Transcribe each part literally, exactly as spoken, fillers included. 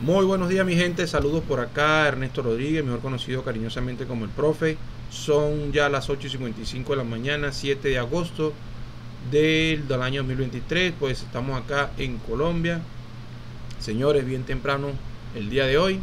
Muy buenos días mi gente, saludos por acá, Ernesto Rodríguez, mejor conocido cariñosamente como el profe. Son ya las ocho y cincuenta y cinco de la mañana, siete de agosto del, del año dos mil veintitrés. Pues estamos acá en Colombia, señores, bien temprano el día de hoy.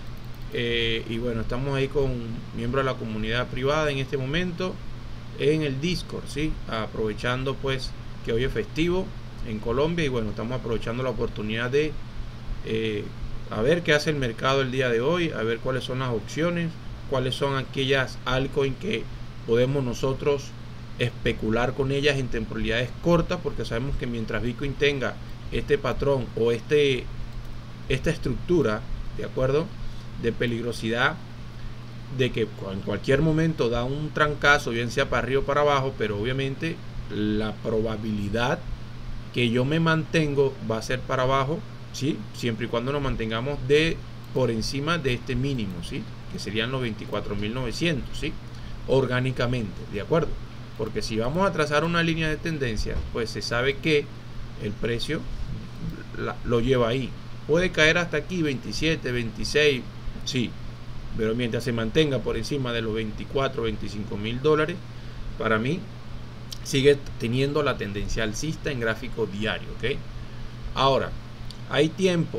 eh, Y bueno, estamos ahí con miembros de la comunidad privada en este momento en el Discord, ¿sí? Aprovechando pues que hoy es festivo en Colombia y bueno, estamos aprovechando la oportunidad de eh, a ver qué hace el mercado el día de hoy, a ver cuáles son las opciones, cuáles son aquellas altcoins que podemos nosotros especular con ellas en temporalidades cortas, porque sabemos que mientras Bitcoin tenga este patrón o este esta estructura, de acuerdo, de peligrosidad, de que en cualquier momento da un trancazo, bien sea para arriba o para abajo, pero obviamente la probabilidad que yo me mantengo va a ser para abajo, ¿sí? Siempre y cuando nos mantengamos de por encima de este mínimo, ¿sí? Que serían los veinticuatro mil novecientos, ¿sí? Orgánicamente, ¿de acuerdo? Porque si vamos a trazar una línea de tendencia, pues se sabe que el precio la, lo lleva ahí. Puede caer hasta aquí veintisiete, veintiséis, sí, pero mientras se mantenga por encima de los veinticuatro, veinticinco mil dólares, para mí sigue teniendo la tendencia alcista en gráfico diario, ¿ok? Ahora, hay tiempo,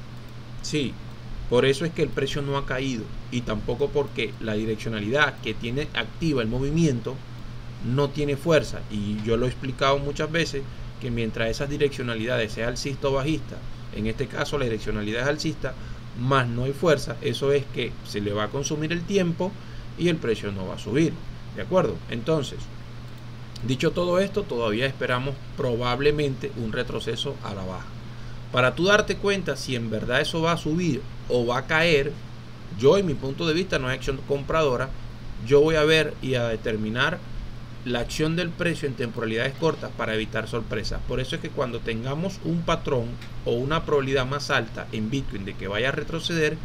sí, por eso es que el precio no ha caído y tampoco porque la direccionalidad que tiene activa el movimiento no tiene fuerza, y yo lo he explicado muchas veces que mientras esas direccionalidades sea alcista o bajista, en este caso la direccionalidad es alcista, más no hay fuerza, eso es que se le va a consumir el tiempo y el precio no va a subir, ¿de acuerdo? Entonces, dicho todo esto, todavía esperamos probablemente un retroceso a la baja. Para tú darte cuenta si en verdad eso va a subir o va a caer, yo en mi punto de vista no es acción compradora, yo voy a ver y a determinar la acción del precio en temporalidades cortas para evitar sorpresas. Por eso es que cuando tengamos un patrón o una probabilidad más alta en Bitcoin de que vaya a retroceder,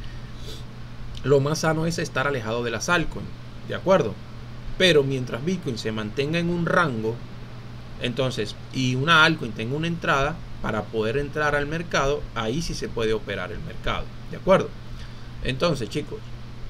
lo más sano es estar alejado de las altcoins, ¿de acuerdo? Pero mientras Bitcoin se mantenga en un rango, entonces, y una altcoin tenga una entrada para poder entrar al mercado, ahí sí se puede operar el mercado, ¿de acuerdo? Entonces, chicos,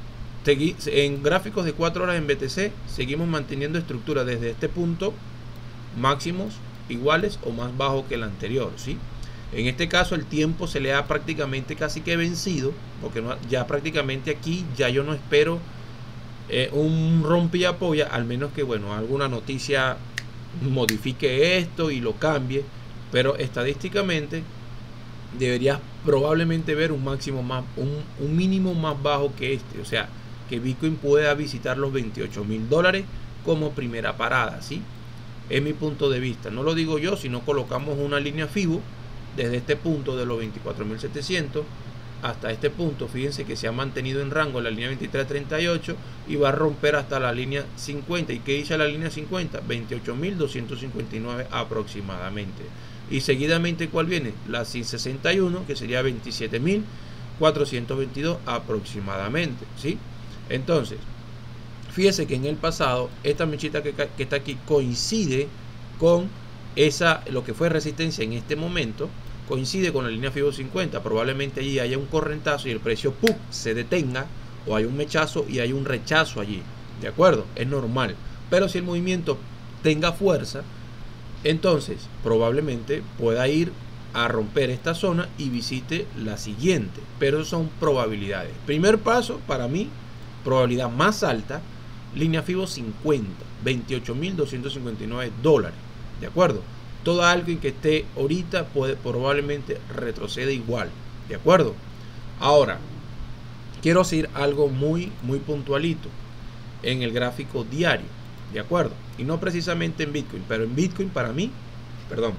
en gráficos de cuatro horas en B T C seguimos manteniendo estructura desde este punto, máximos iguales o más bajo que el anterior, ¿sí? En este caso el tiempo se le ha prácticamente casi que vencido, porque no, ya prácticamente aquí ya yo no espero eh, un rompe y apoya, al menos que bueno, alguna noticia modifique esto y lo cambie, pero estadísticamente deberías probablemente ver un máximo más, un, un mínimo más bajo que este, o sea, que Bitcoin pueda visitar los veintiocho mil dólares como primera parada, ¿sí? Es mi punto de vista, no lo digo yo, sino colocamos una línea FIBO desde este punto de los veinticuatro mil setecientos hasta este punto. Fíjense que se ha mantenido en rango la línea veintitrés treinta y ocho y va a romper hasta la línea cincuenta. ¿Y qué dice la línea cincuenta? veintiocho mil doscientos cincuenta y nueve aproximadamente. Y seguidamente, ¿cuál viene? La sesenta y uno, que sería veintisiete mil cuatrocientos veintidós aproximadamente, ¿sí? Entonces, fíjese que en el pasado esta mechita que, que está aquí coincide con esa, lo que fue resistencia en este momento, coincide con la línea FIBO cincuenta. Probablemente allí haya un correntazo y el precio ¡pum!, se detenga, o hay un mechazo y hay un rechazo allí, ¿de acuerdo? Es normal, pero si el movimiento tenga fuerza, entonces probablemente pueda ir a romper esta zona y visite la siguiente, pero son probabilidades. Primer paso para mí, probabilidad más alta, línea FIBO cincuenta, veintiocho mil doscientos cincuenta y nueve dólares, ¿de acuerdo? Toda alguien que esté ahorita puede probablemente retrocede igual, ¿de acuerdo? Ahora, quiero decir algo muy, muy puntualito en el gráfico diario, ¿de acuerdo? Y no precisamente en Bitcoin, pero en Bitcoin para mí, perdón,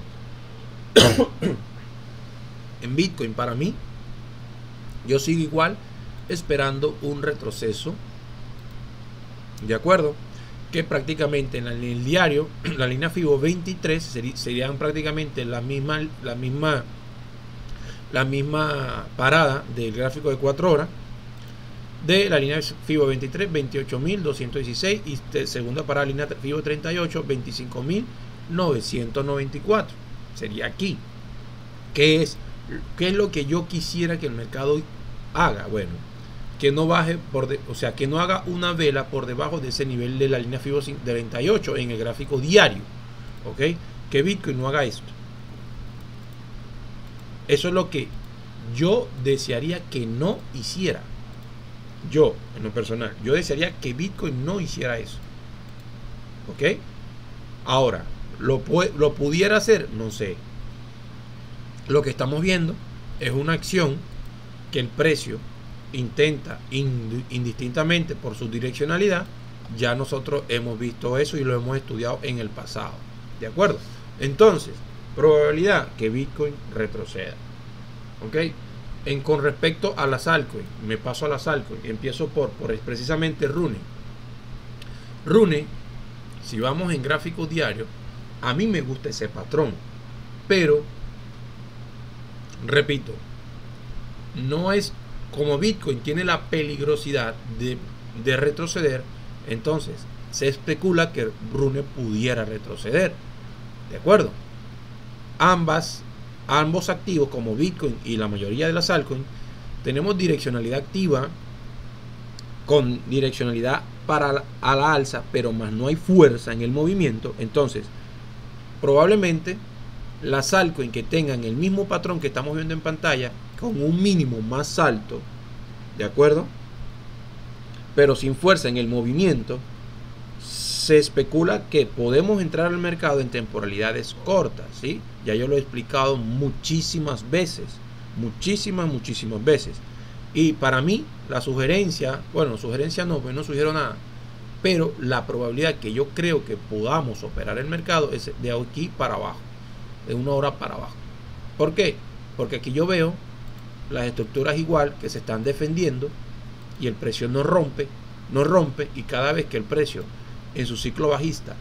en Bitcoin para mí, yo sigo igual esperando un retroceso, ¿de acuerdo? Que prácticamente en el diario, la línea FIBO veintitrés sería, serían prácticamente la misma, la misma, la misma parada del gráfico de cuatro horas de la línea FIBO veintitrés, veintiocho mil doscientos dieciséis, y de segunda parada línea FIBO treinta y ocho, veinticinco mil novecientos noventa y cuatro. Sería aquí. ¿Qué es, qué es lo que yo quisiera que el mercado haga? Bueno, que no baje por de, o sea, que no haga una vela por debajo de ese nivel de la línea Fibonacci de treinta y ocho en el gráfico diario, ¿ok? Que Bitcoin no haga esto. Eso es lo que yo desearía que no hiciera. Yo, en lo personal, yo desearía que Bitcoin no hiciera eso, ¿ok? Ahora, ¿lo, lo pudiera hacer? No sé. Lo que estamos viendo es una acción que el precio intenta indistintamente por su direccionalidad. Ya nosotros hemos visto eso y lo hemos estudiado en el pasado, ¿de acuerdo? Entonces, probabilidad que Bitcoin retroceda, ¿ok? En, con respecto a las altcoins, me paso a las altcoins, empiezo por, por precisamente Rune. Rune, si vamos en gráficos diarios, a mí me gusta ese patrón, pero repito, no es como Bitcoin tiene la peligrosidad de, de retroceder. Entonces se especula que Rune pudiera retroceder, ¿de acuerdo? Ambas, ambos activos como Bitcoin y la mayoría de las altcoins tenemos direccionalidad activa con direccionalidad para a la alza, pero más no hay fuerza en el movimiento. Entonces probablemente las altcoins que tengan el mismo patrón que estamos viendo en pantalla, con un mínimo más alto, ¿de acuerdo? Pero sin fuerza en el movimiento, se especula que podemos entrar al mercado en temporalidades cortas, ¿sí? Ya yo lo he explicado muchísimas veces, muchísimas, muchísimas veces. Y para mí, la sugerencia, bueno, sugerencia no, pues no sugiero nada, pero la probabilidad que yo creo que podamos operar el mercado es de aquí para abajo, de una hora para abajo. ¿Por qué? Porque aquí yo veo las estructuras igual que se están defendiendo y el precio no rompe, no rompe, y cada vez que el precio en su ciclo bajista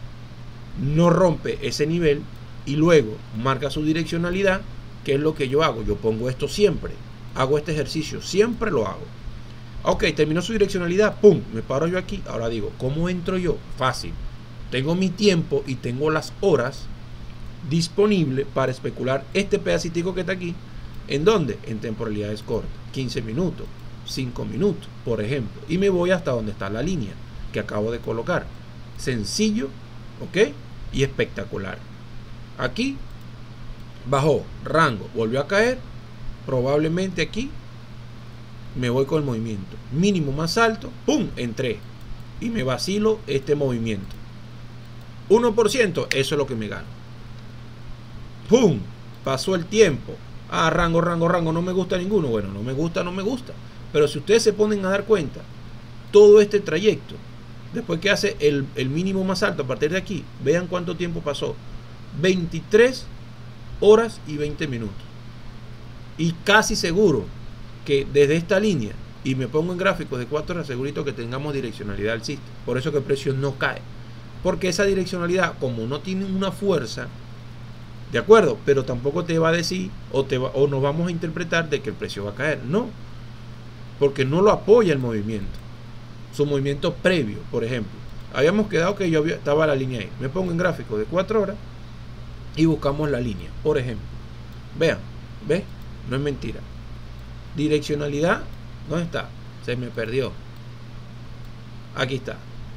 no rompe ese nivel y luego marca su direccionalidad, ¿qué es lo que yo hago? Yo pongo esto siempre, hago este ejercicio, siempre lo hago. Ok, terminó su direccionalidad, pum, me paro yo aquí. Ahora digo, ¿cómo entro yo? Fácil, tengo mi tiempo y tengo las horas disponible para especular este pedacito que está aquí. ¿En dónde? En temporalidades cortas, quince minutos, cinco minutos, por ejemplo, y me voy hasta donde está la línea que acabo de colocar. Sencillo, ¿ok? Y espectacular. Aquí bajó, rango, volvió a caer, probablemente aquí me voy con el movimiento mínimo más alto, pum, entré y me vacilo este movimiento. uno por ciento, eso es lo que me gano. Pum, pasó el tiempo. Ah, rango, rango, rango, no me gusta ninguno. Bueno, no me gusta, no me gusta. Pero si ustedes se ponen a dar cuenta, todo este trayecto, después que hace el, el mínimo más alto a partir de aquí, vean cuánto tiempo pasó. veintitrés horas y veinte minutos. Y casi seguro que desde esta línea, y me pongo en gráficos de cuatro horas, segurito que tengamos direccionalidad alcista. Por eso que el precio no cae. Porque esa direccionalidad, como no tiene una fuerza, ¿de acuerdo? Pero tampoco te va a decir o, te va, o nos vamos a interpretar de que el precio va a caer. No, porque no lo apoya el movimiento. Su movimiento previo, por ejemplo. Habíamos quedado que yo había, estaba la línea ahí. Me pongo en gráfico de cuatro horas y buscamos la línea, por ejemplo. Vean, ¿ves? No es mentira. Direccionalidad, ¿dónde está? Se me perdió. Aquí está.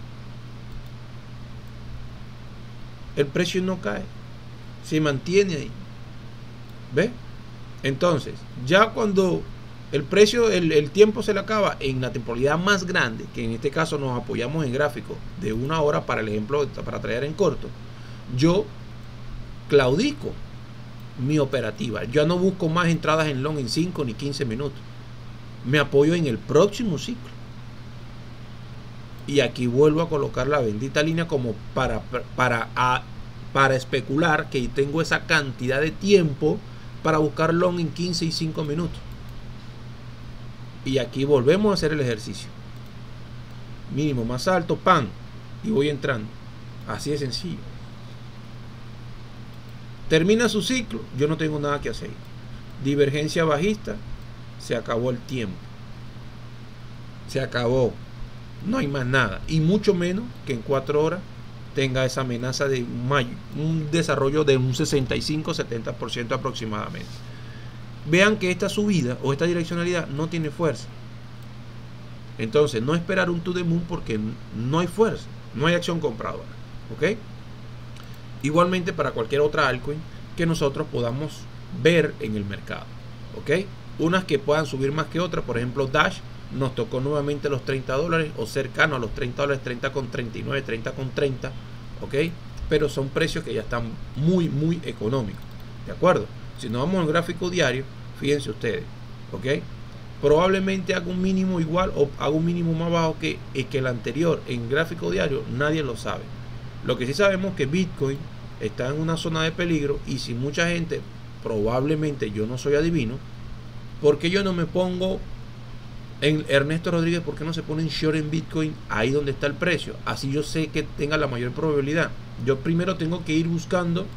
El precio no cae, se mantiene ahí. ¿Ve? Entonces, ya cuando el precio, el, el tiempo se le acaba en la temporalidad más grande, que en este caso nos apoyamos en gráficos de una hora para el ejemplo, para traer en corto, yo claudico mi operativa. Yo no busco más entradas en long en cinco ni quince minutos. Me apoyo en el próximo ciclo. Y aquí vuelvo a colocar la bendita línea como para, para, a, para especular que tengo esa cantidad de tiempo para buscar long en quince y cinco minutos. Y aquí volvemos a hacer el ejercicio. Mínimo más alto, pan, y voy entrando. Así de sencillo. Termina su ciclo, yo no tengo nada que hacer. Divergencia bajista, se acabó el tiempo. Se acabó. No hay más nada. Y mucho menos que en cuatro horas tenga esa amenaza de un, un desarrollo de un sesenta y cinco a setenta por ciento aproximadamente. vean que esta subida o esta direccionalidad no tiene fuerza. Entonces, no esperar un to the moon porque no hay fuerza, no hay acción compradora. ¿Ok? Igualmente para cualquier otra altcoin que nosotros podamos ver en el mercado. ¿Ok? Unas que puedan subir más que otras, por ejemplo Dash nos tocó nuevamente los treinta dólares o cercano a los treinta dólares, treinta con treinta y nueve, treinta con treinta. ¿Ok? Pero son precios que ya están muy muy económicos. ¿De acuerdo? Si nos vamos al gráfico diario, fíjense ustedes. ¿Ok? Probablemente haga un mínimo igual o haga un mínimo más bajo que, que el anterior en gráfico diario, nadie lo sabe. Lo que sí sabemos es que Bitcoin está en una zona de peligro y si mucha gente, probablemente yo no soy adivino, ¿por qué yo no me pongo en Ernesto Rodríguez? ¿Por qué no se pone en short en Bitcoin ahí donde está el precio? Así yo sé que tenga la mayor probabilidad. Yo primero tengo que ir buscando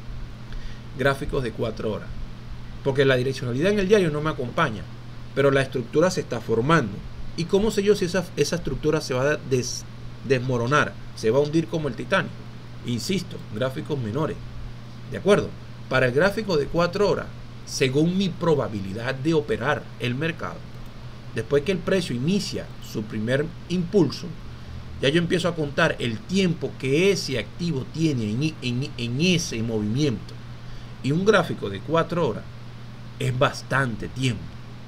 gráficos de cuatro horas, porque la direccionalidad en el diario no me acompaña, pero la estructura se está formando. ¿Y cómo sé yo si esa, esa estructura se va a des, desmoronar? Se va a hundir como el titanio. Insisto, gráficos menores. ¿De acuerdo? Para el gráfico de cuatro horas, según mi probabilidad de operar el mercado, después que el precio inicia su primer impulso, ya yo empiezo a contar el tiempo que ese activo tiene en, en, en ese movimiento. Y un gráfico de cuatro horas es bastante tiempo.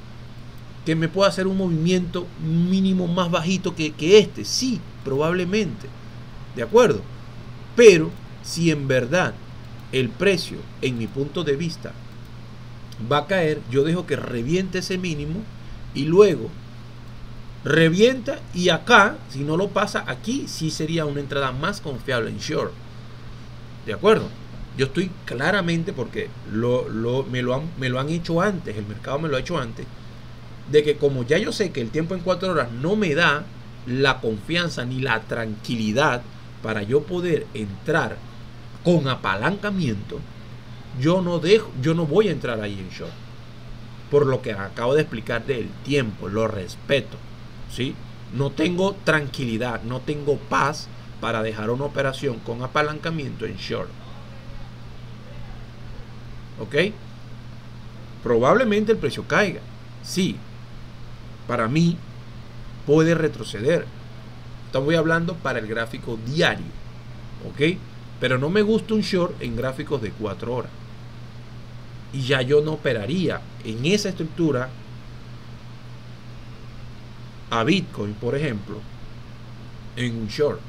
Que me pueda hacer un movimiento mínimo más bajito que, que este, sí, probablemente. ¿De acuerdo? Pero si en verdad el precio, en mi punto de vista, va a caer, yo dejo que reviente ese mínimo y luego revienta, y acá, si no lo pasa, aquí sí sería una entrada más confiable en short. ¿De acuerdo? Yo estoy claramente, porque lo, lo, me, lo han, me lo han hecho antes, el mercado me lo ha hecho antes, de que como ya yo sé que el tiempo en cuatro horas no me da la confianza ni la tranquilidad para yo poder entrar con apalancamiento, yo no dejo, yo no voy a entrar ahí en short. Por lo que acabo de explicar del tiempo, lo respeto, ¿sí? No tengo tranquilidad, no tengo paz para dejar una operación con apalancamiento en short. ¿Ok? Probablemente el precio caiga, sí. Para mí puede retroceder. Estamos hablando para el gráfico diario, ¿ok? Pero no me gusta un short en gráficos de cuatro horas. Y ya yo no operaría en esa estructura a Bitcoin, por ejemplo, en un short.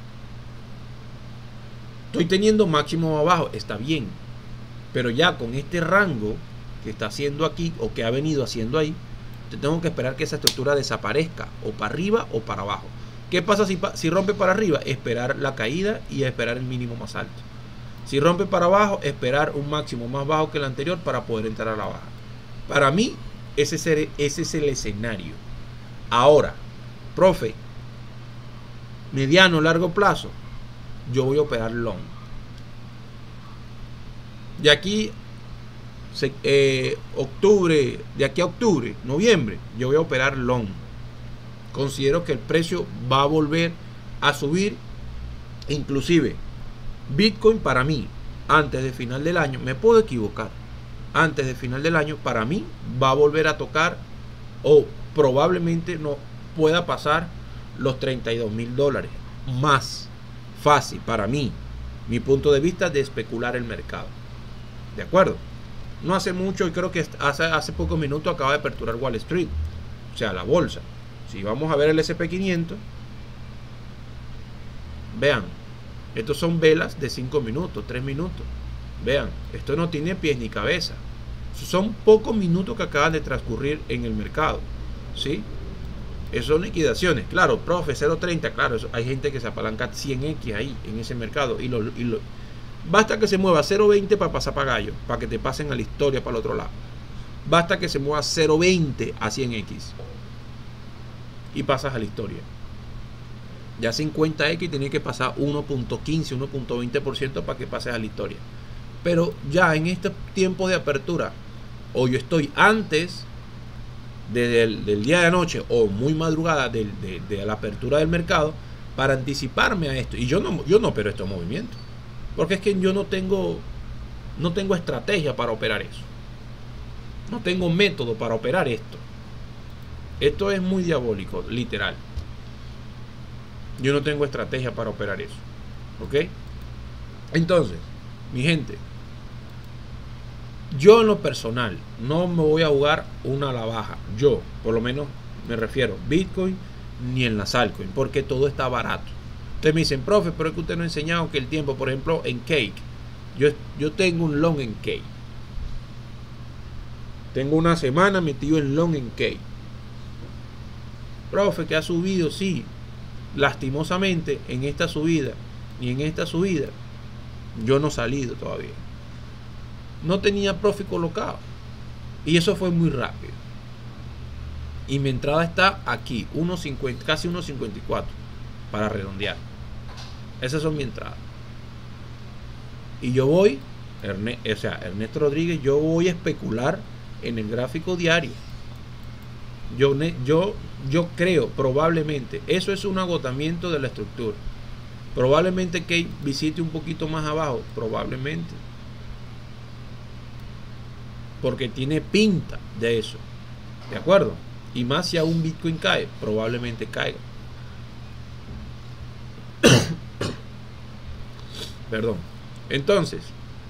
Estoy teniendo máximo abajo, está bien, pero ya con este rango que está haciendo aquí o que ha venido haciendo ahí, te tengo que esperar que esa estructura desaparezca o para arriba o para abajo. ¿Qué pasa si, si rompe para arriba? Esperar la caída y esperar el mínimo más alto. Si rompe para abajo, esperar un máximo más bajo que el anterior para poder entrar a la baja. Para mí, ese es el, ese es el escenario. Ahora, profe, mediano, largo plazo, yo voy a operar long. De aquí, se, eh, octubre, de aquí a octubre, noviembre, yo voy a operar long. Considero que el precio va a volver a subir. Inclusive Bitcoin, para mí, antes de final del año, me puedo equivocar, antes de final del año, para mí va a volver a tocar, o probablemente no pueda pasar los treinta y dos mil dólares. Más fácil para mí, mi punto de vista de especular el mercado. ¿De acuerdo? No hace mucho, y creo que hace, hace pocos minutos acaba de aperturar Wall Street, o sea, la bolsa. Si vamos a ver el ese and pe quinientos, vean, estos son velas de cinco minutos, tres minutos. Vean, esto no tiene pies ni cabeza. Son pocos minutos que acaban de transcurrir en el mercado, ¿sí? Esas son liquidaciones. Claro, profe, cero punto treinta, claro, eso, hay gente que se apalanca cien equis ahí en ese mercado. Y lo, y lo, basta que se mueva cero punto veinte para pasar para gallo, para que te pasen a la historia para el otro lado. Basta que se mueva cero punto veinte a cien equis y pasas a la historia. Ya cincuenta equis tiene que pasar uno punto quince, uno punto veinte por ciento para que pases a la historia. Pero ya en este tiempo de apertura, o yo estoy antes de, del, del día de anoche o muy madrugada de, de, de la apertura del mercado, para anticiparme a esto. Y yo no, yo no opero estos movimientos, porque es que yo no tengo no tengo estrategia para operar eso. No tengo método para operar esto. Esto es muy diabólico, literal. Yo no tengo estrategia para operar eso. ¿Ok? Entonces, mi gente, yo en lo personal no me voy a jugar una a la baja. Yo, por lo menos me refiero Bitcoin ni en las altcoins, porque todo está barato. Ustedes me dicen, profe, pero es que usted no ha enseñado que el tiempo, por ejemplo, en Cake. Yo, yo tengo un long en Cake. Tengo una semana metido en long en Cake. Profe, que ha subido, sí. Lastimosamente, en esta subida y en esta subida, yo no he salido todavía. No tenía profit colocado. Y eso fue muy rápido. Y mi entrada está aquí, uno cincuenta, casi uno cincuenta y cuatro, para redondear. Esas son mi entrada. Y yo voy, Erne, o sea, Ernesto Rodríguez, yo voy a especular en el gráfico diario. Yo, yo, yo creo, probablemente, eso es un agotamiento de la estructura. Probablemente que visite un poquito más abajo, probablemente. Porque tiene pinta de eso. ¿De acuerdo? Y más si aún Bitcoin cae, probablemente caiga. Perdón. Entonces,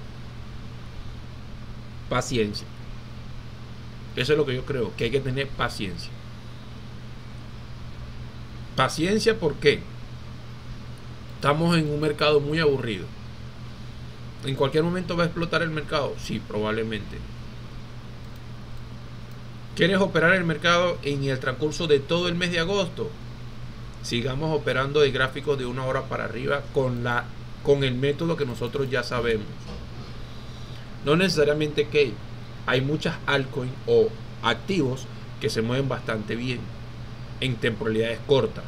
paciencia. Eso es lo que yo creo, que hay que tener paciencia. Paciencia porque estamos en un mercado muy aburrido. ¿En cualquier momento va a explotar el mercado? Sí, probablemente. ¿Quieres operar el mercado en el transcurso de todo el mes de agosto? Sigamos operando de gráficos de una hora para arriba con, la, con el método que nosotros ya sabemos. No necesariamente que hay muchas altcoins o activos que se mueven bastante bien en temporalidades cortas.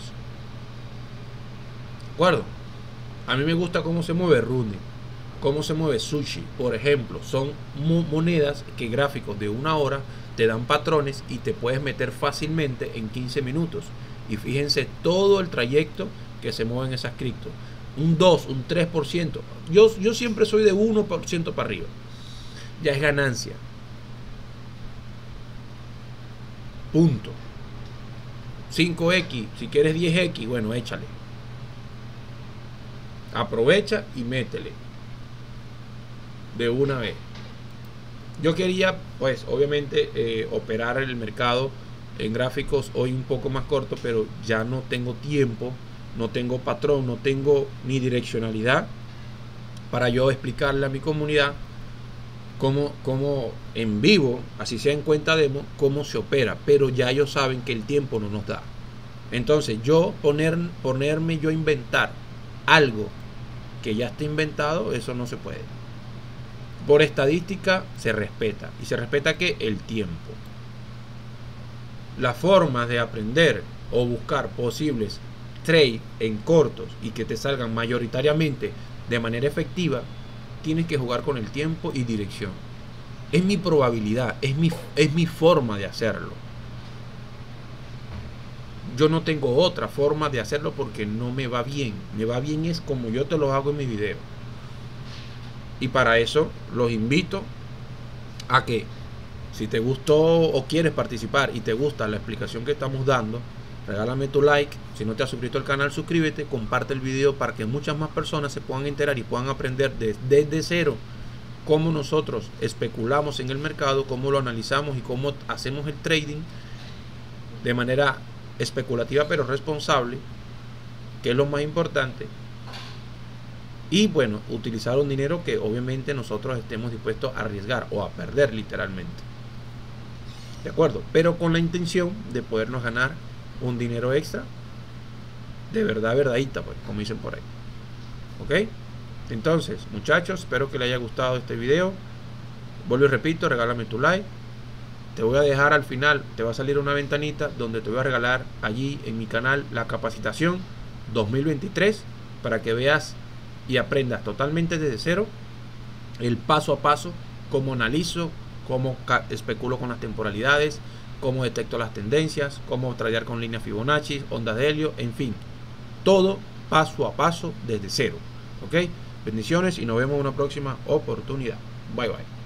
¿De acuerdo? A mí me gusta cómo se mueve Rune, cómo se mueve Sushi, por ejemplo. Son monedas que gráficos de una hora te dan patrones y te puedes meter fácilmente en quince minutos. Y fíjense todo el trayecto que se mueven esas criptos. Un dos, un tres por ciento. Yo, yo siempre soy de uno por ciento para arriba. Ya es ganancia. Punto. cinco equis, si quieres diez equis, bueno, échale. Aprovecha y métele. De una vez. Yo quería, pues, obviamente, eh, operar el mercado en gráficos hoy un poco más corto, pero ya no tengo tiempo, no tengo patrón, no tengo ni direccionalidad para yo explicarle a mi comunidad cómo, cómo en vivo, así sea en cuenta demo, cómo se opera. Pero ya ellos saben que el tiempo no nos da. Entonces, yo poner, ponerme yo a inventar algo que ya está inventado, eso no se puede. Por estadística se respeta. Y se respeta que el tiempo. Las formas de aprender o buscar posibles trades en cortos y que te salgan mayoritariamente de manera efectiva, tienes que jugar con el tiempo y dirección. Es mi probabilidad, es mi, es mi forma de hacerlo. Yo no tengo otra forma de hacerlo porque no me va bien. Me va bien es como yo te lo hago en mis videos. Y para eso los invito a que, si te gustó o quieres participar y te gusta la explicación que estamos dando, regálame tu like. Si no te has suscrito al canal, suscríbete, comparte el video para que muchas más personas se puedan enterar y puedan aprender desde, desde cero cómo nosotros especulamos en el mercado, cómo lo analizamos y cómo hacemos el trading de manera especulativa pero responsable, que es lo más importante. Y bueno, utilizar un dinero que obviamente nosotros estemos dispuestos a arriesgar o a perder literalmente. ¿De acuerdo? Pero con la intención de podernos ganar un dinero extra de verdad, verdadita, pues, como dicen por ahí. ¿Ok? Entonces, muchachos, espero que les haya gustado este video. Vuelvo y repito, regálame tu like. Te voy a dejar al final, te va a salir una ventanita donde te voy a regalar allí en mi canal la capacitación dos mil veintitrés para que veas y aprendas totalmente desde cero el paso a paso, cómo analizo, cómo especulo con las temporalidades, cómo detecto las tendencias, cómo tradear con líneas Fibonacci, ondas de helio, en fin, todo paso a paso desde cero. ¿Ok? Bendiciones y nos vemos en una próxima oportunidad. Bye bye.